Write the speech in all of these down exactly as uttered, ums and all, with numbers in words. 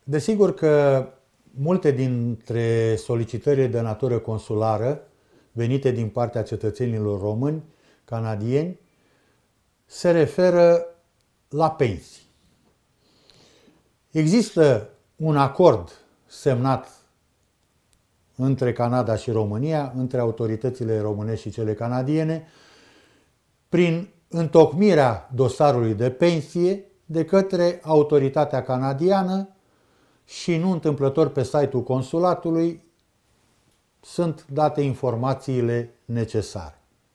Desigur că multe dintre solicitările de natură consulară venite din partea cetățenilor români, canadieni, se referă la pensii. Există un acord semnat între Canada și România, între autoritățile românești și cele canadiene, prin întocmirea dosarului de pensie de către autoritatea canadiană și nu întâmplător pe site-ul consulatului sunt date informațiile necesare.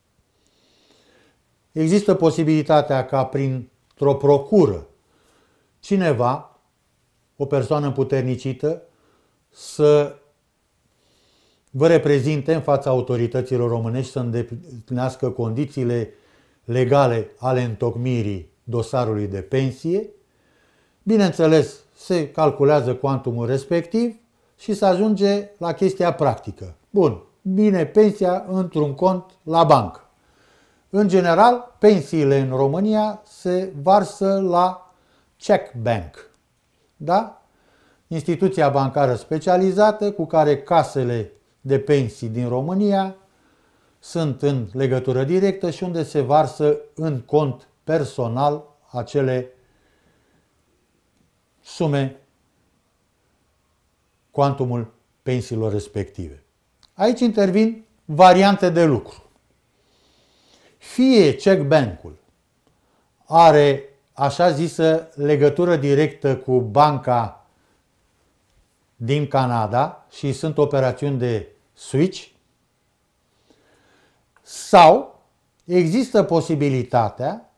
Există posibilitatea ca printr-o procură cineva, o persoană împuternicită, să vă reprezinte în fața autorităților românești să îndeplinească condițiile legale ale întocmirii dosarului de pensie. Bineînțeles, se calculează cuantumul respectiv și se ajunge la chestia practică. Bun, bine, pensia într-un cont la bancă. În general, pensiile în România se varsă la check bank. Da? Instituția bancară specializată cu care casele de pensii din România sunt în legătură directă și unde se varsă în cont personal acele sume, cuantumul pensiilor respective. Aici intervin variante de lucru. Fie check bank-ul are așa zisă legătură directă cu banca din Canada și sunt operațiuni de switch, sau există posibilitatea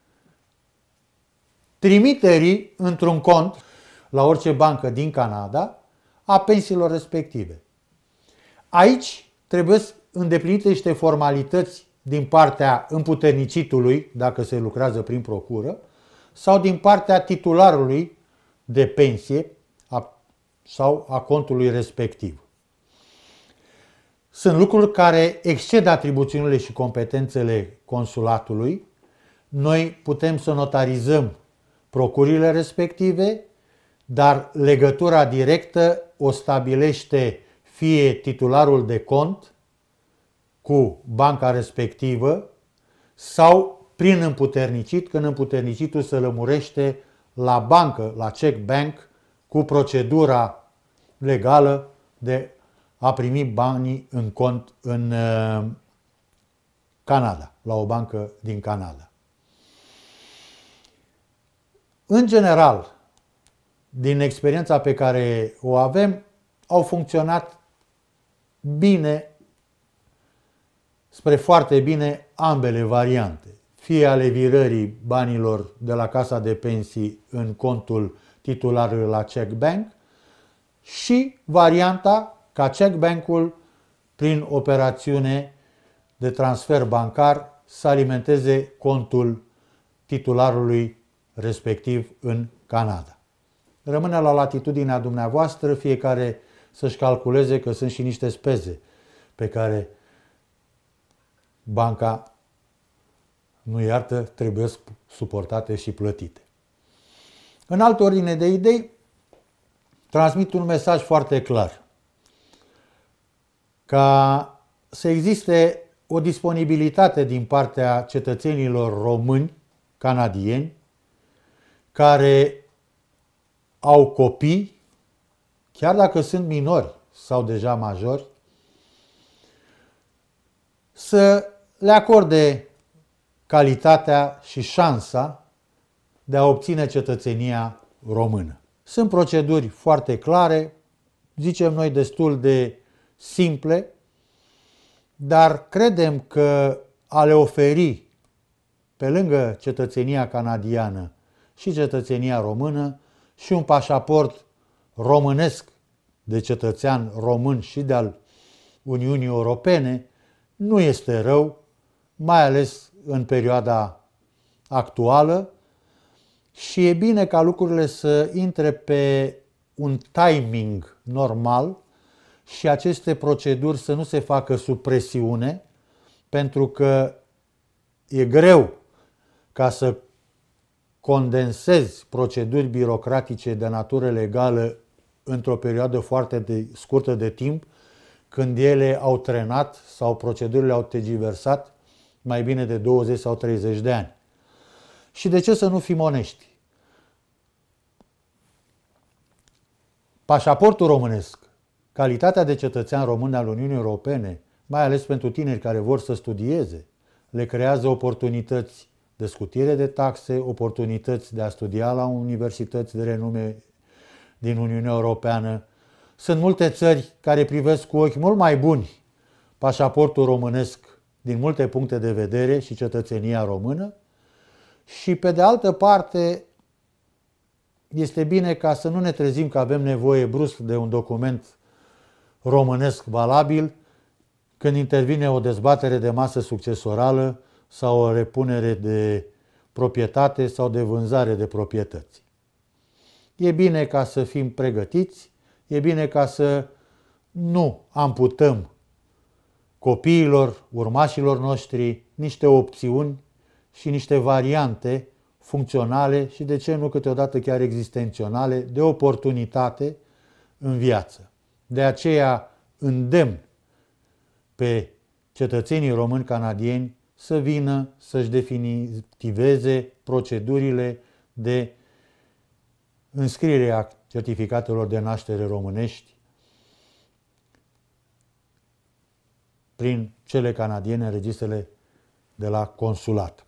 trimiterii într-un cont la orice bancă din Canada a pensiilor respective. Aici trebuie îndeplinite niște formalități din partea împuternicitului, dacă se lucrează prin procură, sau din partea titularului de pensie a, sau a contului respectiv. Sunt lucruri care exced atribuțiunile și competențele consulatului. Noi putem să notarizăm procurile respective, dar legătura directă o stabilește fie titularul de cont cu banca respectivă sau prin împuternicit, când împuternicitul se lămurește la bancă, la check bank, cu procedura legală de a primi banii în cont în Canada, la o bancă din Canada. În general, din experiența pe care o avem, au funcționat bine, spre foarte bine, ambele variante. Fie ale virării banilor de la casa de pensii în contul titularului la check bank și varianta ca check bank-ul, prin operațiune de transfer bancar, să alimenteze contul titularului respectiv în Canada. Rămâne la latitudinea dumneavoastră, fiecare să-și calculeze că sunt și niște speze pe care banca, nu iartă, trebuie suportate și plătite. În altă ordine de idei, transmit un mesaj foarte clar. Ca să existe o disponibilitate din partea cetățenilor români, canadieni, care au copii, chiar dacă sunt minori sau deja majori, să le acorde calitatea și șansa de a obține cetățenia română. Sunt proceduri foarte clare, zicem noi destul de simple, dar credem că a le oferi, pe lângă cetățenia canadiană și cetățenia română, și un pașaport românesc de cetățean român și de-al Uniunii Europene, nu este rău, mai ales în perioada actuală, și e bine ca lucrurile să intre pe un timing normal și aceste proceduri să nu se facă sub presiune, pentru că e greu ca să condensezi proceduri birocratice de natură legală într-o perioadă foarte de, scurtă de timp, când ele au trenat sau procedurile au tergiversat mai bine de douăzeci sau treizeci de ani. Și de ce să nu fim onești? Pașaportul românesc, calitatea de cetățean român al Uniunii Europene, mai ales pentru tineri care vor să studieze, le creează oportunități de scutire de taxe, oportunități de a studia la universități de renume din Uniunea Europeană. Sunt multe țări care privesc cu ochi mult mai buni pașaportul românesc din multe puncte de vedere și cetățenia română și, pe de altă parte, este bine ca să nu ne trezim că avem nevoie brusc de un document românesc valabil când intervine o dezbatere de masă succesorală sau o repunere de proprietate sau de vânzare de proprietăți. E bine ca să fim pregătiți, e bine ca să nu amputăm copiilor, urmașilor noștri, niște opțiuni și niște variante funcționale și, de ce nu, câteodată chiar existenționale, de oportunitate în viață. De aceea îndemn pe cetățenii români canadieni să vină să-și definitiveze procedurile de înscriere a certificatelor de naștere românești prin cele canadiene în registrele de la consulat.